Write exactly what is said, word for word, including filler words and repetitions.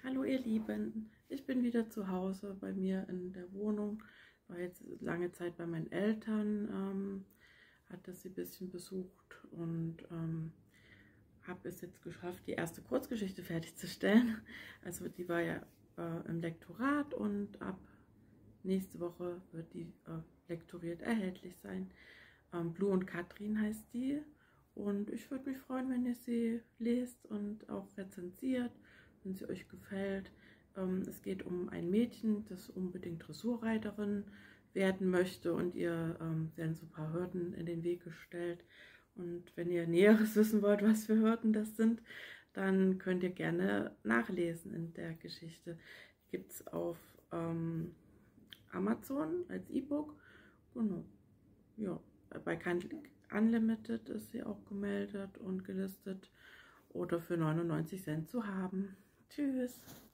Hallo ihr Lieben, ich bin wieder zu Hause bei mir in der Wohnung. War jetzt lange Zeit bei meinen Eltern, ähm, hatte sie ein bisschen besucht und ähm, habe es jetzt geschafft, die erste Kurzgeschichte fertigzustellen. Also die war ja äh, im Lektorat und ab nächste Woche wird die äh, lektoriert erhältlich sein. Ähm, Blue und Katrin heißt die und ich würde mich freuen, wenn ihr sie lest und auch rezensiert, wenn sie euch gefällt. Ähm, es geht um ein Mädchen, das unbedingt Dressurreiterin werden möchte und ihr ähm, werden so ein paar Hürden in den Weg gestellt. Und wenn ihr Näheres wissen wollt, was für Hürden das sind, dann könnt ihr gerne nachlesen in der Geschichte. Gibt es auf ähm, Amazon als E-Book. Genau. Ja, bei Kindle Unlimited ist sie auch gemeldet und gelistet oder für neunundneunzig Cent zu haben. Tschüss!